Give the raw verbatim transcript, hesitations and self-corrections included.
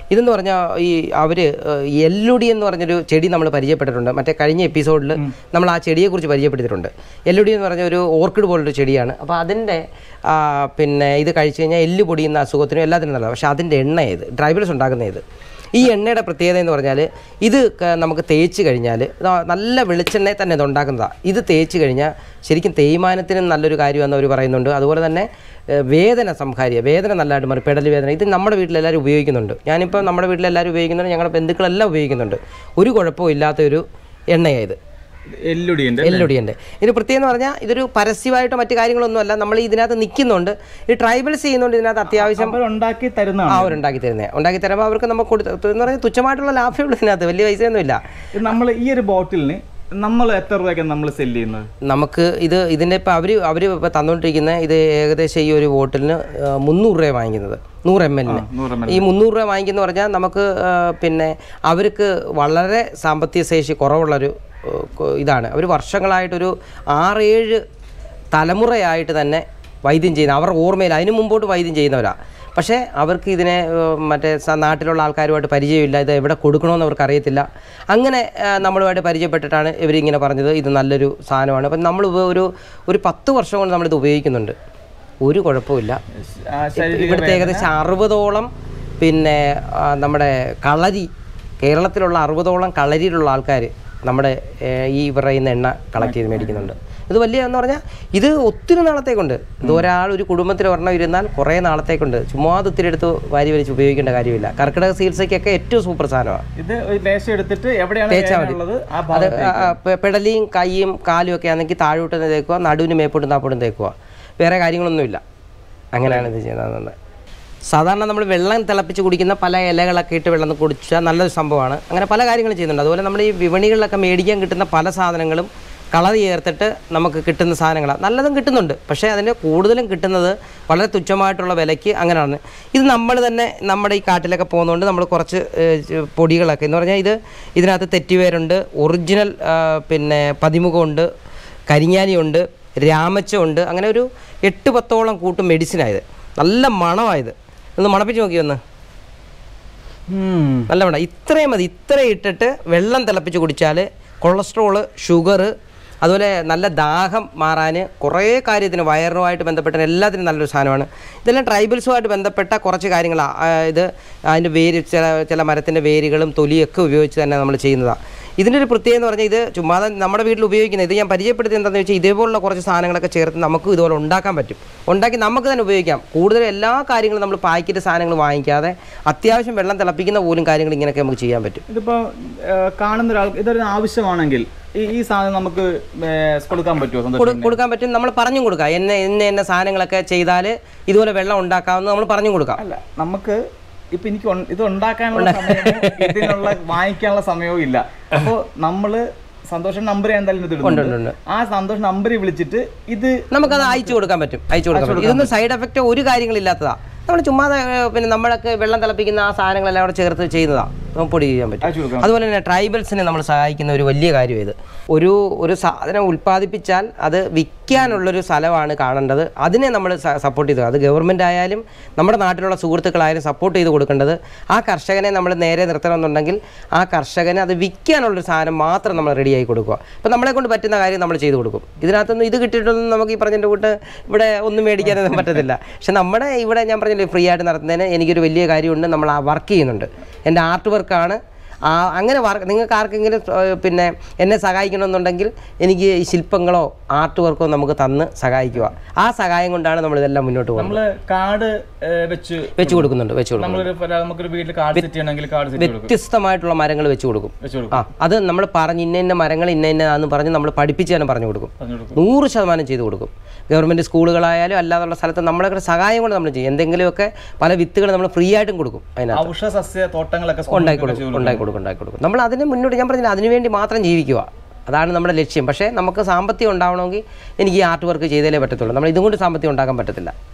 ഇതെന്ന് പറഞ്ഞാൽ ഈ അവർ എല്ലുടി എന്ന് പറഞ്ഞൊരു ചെടി നമ്മൾ പരിചയപ്പെട്ടിട്ടുണ്ട്. മറ്റേ കഴിഞ്ഞ എപ്പിസോഡിൽ നമ്മൾ ആ ചെടിയെക്കുറിച്ച് പരിചയപ്പെടുത്തിയിട്ടുണ്ട്. എല്ലുടി എന്ന് പറഞ്ഞ ഒരു ഓർക്കിഡ് പോലൊരു ചെടിയാണ്. അപ്പോൾ അതിൻ്റെ പിന്നെ ഇത് കഴിച്ചു കഴിഞ്ഞാൽ എല്ല് പൊടിയുന്ന അസുഖത്തിനും എല്ലാത്തിനും നല്ലതാണ്. പക്ഷേ അതിൻ്റെ എണ്ണ ഇത് ട്രൈബൽസ് ഉണ്ടാക്കുന്ന ഇത് ഈ എണ്ണയുടെ പ്രത്യേകത എന്ന് പറഞ്ഞാൽ ഇത് നമുക്ക് തേച്ച് കഴിഞ്ഞാൽ നല്ല വെളിച്ചെണ്ണയിൽ തന്നെ ഇത് ഉണ്ടാക്കുന്നതാണ്. ഇത് തേച്ച് കഴിഞ്ഞാൽ ശരിക്കും തേയ്മാനത്തിനും നല്ലൊരു കാര്യമെന്ന് അവർ പറയുന്നുണ്ട്. അതുപോലെ തന്നെ വേദന സംഹാരിയ വേദന നല്ലതായിട്ട് മാറി പെടൽ വേദന ഇത് നമ്മുടെ വീട്ടിലെല്ലാവരും ഉപയോഗിക്കുന്നുണ്ട്. ഞാനിപ്പോൾ നമ്മുടെ വീട്ടിലെല്ലാവരും ഉപയോഗിക്കുന്നുണ്ട്, ഞങ്ങളുടെ ബന്ധുക്കളെല്ലാം ഉപയോഗിക്കുന്നുണ്ട്. ഒരു കുഴപ്പവും ഇല്ലാത്തൊരു എണ്ണയായത് എല്ലുടിയുണ്ട്. എല്ലുടിയുണ്ട് ഇത് പ്രത്യേകം എന്ന് പറഞ്ഞാൽ ഇതൊരു പരസ്യമായിട്ടോ മറ്റു കാര്യങ്ങളൊന്നുമല്ല. നമ്മൾ ഇതിനകത്ത് നിൽക്കുന്നുണ്ട്, ഈ ട്രൈബൽസ് ചെയ്യുന്നുണ്ട്. ഇതിനകത്ത് അത്യാവശ്യം ഉണ്ടാക്കി തരുന്ന അവരുണ്ടാക്കി തരുന്നത് ഉണ്ടാക്കി തരുമ്പോൾ അവർക്ക് നമുക്ക് കൊടുത്ത് എന്ന് പറഞ്ഞാൽ തുച്ഛമായിട്ടുള്ള ലാഭമുള്ളൂ. ഇതിനകത്ത് വലിയ പൈസയൊന്നുമില്ല. നമ്മൾ ഈ ഒരു ബോട്ടിലിന് നമ്മൾ എത്ര രൂപയ്ക്കാണ് നമ്മൾ സെല് ചെയ്യുന്നത്? നമുക്ക് ഇത് ഇതിൻ്റെ ഇപ്പോൾ അവർ അവർ ഇപ്പോൾ തന്നുകൊണ്ടിരിക്കുന്ന ഇത് ഏകദേശം ഈ ഒരു ബോട്ടിലിന് മുന്നൂറ് രൂപ വാങ്ങിക്കുന്നത്, നൂറ് എം എല്ലിന്. ഈ മുന്നൂറ് രൂപ വാങ്ങിക്കുന്ന പറഞ്ഞാൽ നമുക്ക് പിന്നെ അവർക്ക് വളരെ സാമ്പത്തിക ശേഷി കുറവുള്ളൊരു ഇതാണ്. അവർ വർഷങ്ങളായിട്ടൊരു ആറേഴ് തലമുറയായിട്ട് തന്നെ വൈദ്യം ചെയ്യുന്ന അവരുടെ ഓർമ്മയിൽ അതിന് മുമ്പോട്ട് വൈദ്യം ചെയ്യുന്നവരാണ്. പക്ഷേ അവർക്ക് ഇതിനെ മറ്റേ നാട്ടിലുള്ള ആൾക്കാരുമായിട്ട് പരിചയമില്ല, ഇത് എവിടെ കൊടുക്കണമെന്ന് അവർക്ക് അറിയത്തില്ല. അങ്ങനെ നമ്മളുമായിട്ട് പരിചയപ്പെട്ടിട്ടാണ് ഇവരിങ്ങനെ പറഞ്ഞത് ഇത് നല്ലൊരു സാധനമാണ്. അപ്പം നമ്മൾ ഒരു ഒരു പത്ത് വർഷം കൊണ്ട് നമ്മളിത് ഉപയോഗിക്കുന്നുണ്ട്, ഒരു കുഴപ്പമില്ല. ഇവിടുത്തെ ഏകദേശം അറുപതോളം പിന്നെ നമ്മുടെ കളരി കേരളത്തിലുള്ള അറുപതോളം കളരിയിലുള്ള ആൾക്കാർ നമ്മുടെ ഈ പറയുന്ന എണ്ണ കളക്ട് ചെയ്ത് മേടിക്കുന്നുണ്ട്. ഇത് വലിയ എന്ന് പറഞ്ഞാൽ ഇത് ഒത്തിരി നാളത്തേക്കുണ്ട്. ഇത് ഒരാൾ ഒരു കുടുംബത്തിൽ ഒരെണ്ണം ഇരുന്നാൽ കുറേ നാളത്തേക്കുണ്ട്. ചുമ്മാ ഒത്തിരി എടുത്ത് വാരി വലിച്ച് ഉപയോഗിക്കേണ്ട കാര്യമില്ല. കർക്കിടക ചികിത്സയ്ക്കൊക്കെ ഏറ്റവും സൂപ്പർ സാധനമാണ്. ഇത് എടുത്തിട്ട് തേച്ചാൽ മതി. അത് പെടലിയും കൈയും കാലും ഒക്കെ ആണെങ്കിൽ താഴോട്ട് തേക്കുക, നടുവിന് മേപ്പോട്ടും താപ്പോട്ടും തേക്കുക, വേറെ കാര്യങ്ങളൊന്നുമില്ല. അങ്ങനെയാണ് ഇത് ചെയ്യുന്നത്. സാധാരണ നമ്മൾ വെള്ളം തിളപ്പിച്ച് കുടിക്കുന്ന പല ഇലകളൊക്കെ ഇട്ട് വെള്ളം കുടിച്ചാൽ നല്ലൊരു സംഭവമാണ്. അങ്ങനെ പല കാര്യങ്ങളും ചെയ്യുന്നുണ്ട്. അതുപോലെ നമ്മൾ ഈ വിപണികളിലൊക്കെ മേടിക്കാൻ കിട്ടുന്ന പല സാധനങ്ങളും കളർ ചേർത്തിട്ട് നമുക്ക് കിട്ടുന്ന സാധനങ്ങളാണ്. നല്ലതും കിട്ടുന്നുണ്ട്, പക്ഷേ അതിൻ്റെ കൂടുതലും കിട്ടുന്നത് വളരെ തുച്ഛമായിട്ടുള്ള വിലയ്ക്ക് അങ്ങനെയാണ്. ഇത് നമ്മൾ തന്നെ നമ്മുടെ ഈ കാട്ടിലൊക്കെ പോകുന്നതുകൊണ്ട് നമ്മൾ കുറച്ച് പൊടികളൊക്കെ എന്ന് പറഞ്ഞാൽ ഇത് ഇതിനകത്ത് തെറ്റിവേരുണ്ട്, ഒറിജിനൽ പിന്നെ പതിമുഖമുണ്ട്, കരിങ്ങാനിയുണ്ട്, രാമച്ചമുണ്ട്. അങ്ങനെ ഒരു എട്ട് പത്തോളം കൂട്ട് മെഡിസിനായത്. നല്ല മണമായത്. ഒന്ന് മണപ്പിച്ച് നോക്കി വന്ന് നല്ല മണം. ഇത്രയും മതി. ഇത്രയും ഇട്ടിട്ട് വെള്ളം തിളപ്പിച്ച് കുടിച്ചാൽ കൊളസ്ട്രോള്, ഷുഗർ, അതുപോലെ നല്ല ദാഹം മാറാൻ കുറേ കാര്യത്തിന് വയറുമായിട്ട് ബന്ധപ്പെട്ട എല്ലാത്തിനും നല്ലൊരു സാധനമാണ്. ഇതെല്ലാം ട്രൈബൽസുമായിട്ട് ബന്ധപ്പെട്ട കുറച്ച് കാര്യങ്ങളാണ്. ഇത് അതിൻ്റെ വേര് ചില ചില മരത്തിൻ്റെ വേരുകളും തൊലിയൊക്കെ ഉപയോഗിച്ച് തന്നെ നമ്മൾ ചെയ്യുന്നതാണ്. ഇതിൻ്റെ ഒരു പ്രത്യേകത എന്ന് പറഞ്ഞാൽ ഇത് ചുമ്മാതെ നമ്മുടെ വീട്ടിൽ ഉപയോഗിക്കുന്നത്. ഇത് ഞാൻ പരിചയപ്പെടുത്തി എന്താണെന്ന് വെച്ചാൽ ഇതേപോലുള്ള കുറച്ച് സാധനങ്ങളൊക്കെ ചേർത്ത് നമുക്ക് ഇതുപോലെ ഉണ്ടാക്കാൻ പറ്റും. ഉണ്ടാക്കി നമുക്ക് തന്നെ ഉപയോഗിക്കാം. കൂടുതൽ എല്ലാ കാര്യങ്ങളും നമ്മൾ പാക്കറ്റ് സാധനങ്ങൾ വാങ്ങിക്കാതെ അത്യാവശ്യം വെള്ളം തിളപ്പിക്കുന്ന പോലും കാര്യങ്ങൾ ഇങ്ങനെയൊക്കെ നമുക്ക് ചെയ്യാൻ പറ്റും. ഇതിപ്പോൾ കാണുന്ന ഒരാൾ ഇതൊരു ആവശ്യമാണെങ്കിൽ ഈ ഈ സാധനം നമുക്ക് കൊടുക്കാൻ പറ്റുമോ? കൊടുക്കാൻ പറ്റും. നമ്മൾ പറഞ്ഞും കൊടുക്കാം. എന്നെ എന്നെ എന്നെ സാധനങ്ങളൊക്കെ ചെയ്താൽ ഇതുപോലെ വെള്ളം ഉണ്ടാക്കാമെന്ന് നമ്മൾ പറഞ്ഞും കൊടുക്കാം. അല്ല, നമുക്ക് ഇപ്പൊ എനിക്ക് ഇത് ഉണ്ടാക്കാനുള്ള സമയമോ ഇതിനുള്ള വാങ്ങിക്കാനുള്ള സമയവും ഇല്ല. അപ്പോൾ നമ്മള് സന്തോഷം നമ്പർ എന്തായാലും ആ സന്തോഷം നമ്പറിൽ വിളിച്ചിട്ട് ഇത് നമുക്കത് അയച്ചു കൊടുക്കാൻ പറ്റും. അയച്ചു കൊടുക്കാൻ പറ്റും. ഇതൊന്നും സൈഡ് എഫക്റ്റ് ഒരു കാര്യങ്ങളില്ലാത്തതാ. നമ്മൾ ചുമ്മാതെ പിന്നെ നമ്മളൊക്കെ വെള്ളം തിളപ്പിക്കുന്ന ആ സാധനങ്ങളെല്ലാം അവിടെ ചേർത്ത് ചെയ്യുന്നതാണ്, പൊടി ചെയ്യാൻ പറ്റും. അതുപോലെ തന്നെ ട്രൈബൽസിനെ നമ്മൾ സഹായിക്കുന്ന ഒരു വലിയ കാര്യം ഇത്. ഒരു ഒരു സാധനം ഉൽപ്പാദിപ്പിച്ചാൽ അത് വിൽക്കാനുള്ളൊരു സ്ഥലമാണ് കാണേണ്ടത്. അതിനെ നമ്മൾ സപ്പോർട്ട് ചെയ്തു. അത് ഗവൺമെൻറ് ആയാലും നമ്മുടെ നാട്ടിലുള്ള സുഹൃത്തുക്കളായാലും സപ്പോർട്ട് ചെയ്ത് കൊടുക്കേണ്ടത്. ആ കർഷകനെ നമ്മൾ നേരെ നിർത്തണമെന്നുണ്ടെങ്കിൽ ആ കർഷകന് അത് വിൽക്കാനുള്ളൊരു സാധനം മാത്രം നമ്മൾ റെഡിയായി കൊടുക്കുക. അപ്പോൾ നമ്മളെ കൊണ്ട് പറ്റുന്ന കാര്യം നമ്മൾ ചെയ്തു കൊടുക്കും. ഇതിനകത്തൊന്നും ഇത് കിട്ടിയിട്ടൊന്നും നമുക്ക് ഈ പറഞ്ഞതിൻ്റെ കൂട്ട് ഇവിടെ ഒന്നും മേടിക്കാനൊന്നും പറ്റത്തില്ല. പക്ഷെ നമ്മുടെ ഇവിടെ ഞാൻ പറഞ്ഞില്ലേ ഫ്രീ ആയിട്ട് നടത്തുന്നതിന് എനിക്കൊരു വലിയ കാര്യമുണ്ട്. നമ്മൾ ആ വർക്ക് ചെയ്യുന്നുണ്ട്. എൻ്റെ ആർട്ട് വർക്കാണ്. ആ അങ്ങനെ വർക്ക് നിങ്ങൾക്ക് ആർക്കെങ്കിലും പിന്നെ എന്നെ സഹായിക്കണമെന്നുണ്ടെങ്കിൽ എനിക്ക് ഈ ശില്പങ്ങളോ ആർട്ട് വർക്കോ നമുക്ക് തന്ന് സഹായിക്കുക. ആ സഹായം കൊണ്ടാണ് നമ്മൾ ഇതെല്ലാം മുന്നോട്ട് പോകുന്നത്. കാർഡ് വെച്ച് വെച്ച് കൊടുക്കുന്നുണ്ട് വെച്ച് കൊടുക്കും. വ്യത്യസ്തമായിട്ടുള്ള മരങ്ങൾ വെച്ച് കൊടുക്കും. ആ അത് നമ്മൾ പറഞ്ഞ് ഇന്ന ഇന്ന മരങ്ങൾ ഇന്ന ഇന്നതാന്ന് പറഞ്ഞ് നമ്മൾ പഠിപ്പിച്ച് തന്നെ പറഞ്ഞു കൊടുക്കും. നൂറ് ശതമാനം ചെയ്ത് കൊടുക്കും. ഗവൺമെൻറ് സ്കൂളുകളായാലും അല്ലാതുള്ള സ്ഥലത്ത് നമ്മളൊക്കെ സഹായം കൊണ്ട് നമ്മൾ ചെയ്യും. എന്തെങ്കിലുമൊക്കെ പല വിത്തുകൾ നമ്മൾ ഫ്രീ ആയിട്ടും കൊടുക്കും. അതിനകത്ത് ഔഷധസസ്യ തോട്ടങ്ങളൊക്കെ ഉണ്ടാക്കി കൊടുക്കും ഉണ്ടാക്കി കൊടുക്കും ഉണ്ടാക്കി കൊടുക്കും നമ്മൾ അതിന് മുന്നോട്ട് ഞാൻ പറഞ്ഞില്ല, അതിനുവേണ്ടി മാത്രം ജീവിക്കുക. അതാണ് നമ്മുടെ ലക്ഷ്യം. പക്ഷേ നമുക്ക് സാമ്പത്തികം ഉണ്ടാവണമെങ്കിൽ എനിക്ക് ഈ ആർട്ട് വർക്ക് ചെയ്തേ പറ്റത്തുള്ളൂ. നമ്മൾ ഇതുകൊണ്ട് സാമ്പത്തികം ഉണ്ടാക്കാൻ പറ്റത്തില്ല.